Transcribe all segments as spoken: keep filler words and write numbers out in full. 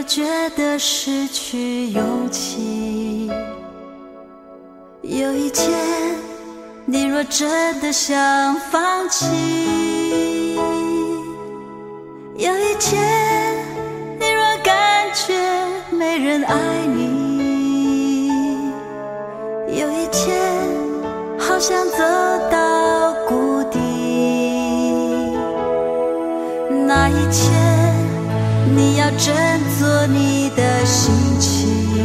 觉得失去勇气，有一天你若真的想放弃，有一天你若感觉没人爱你，有一天好想走到谷底，那一天你要振作你的心情，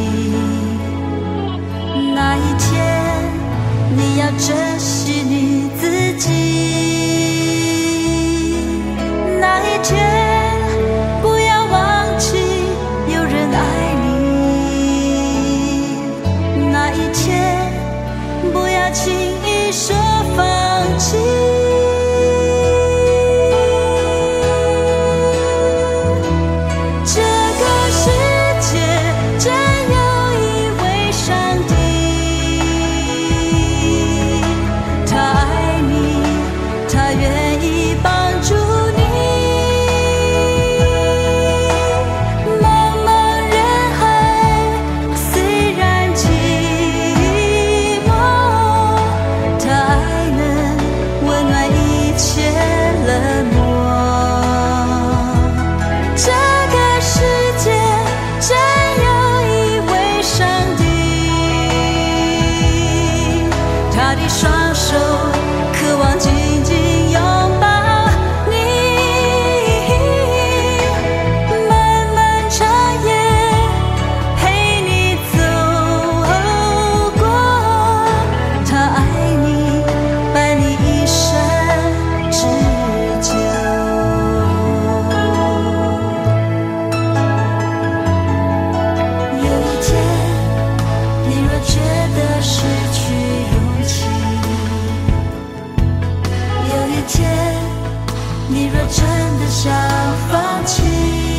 那一天你要珍惜你自己，那一天不要忘记有人爱你，那一天不要轻易说放弃。他的双手渴望紧紧拥抱你，漫漫长夜陪你走过，他爱你，伴你一生之久。有一天你若觉得失去有一天，你若真的想放弃。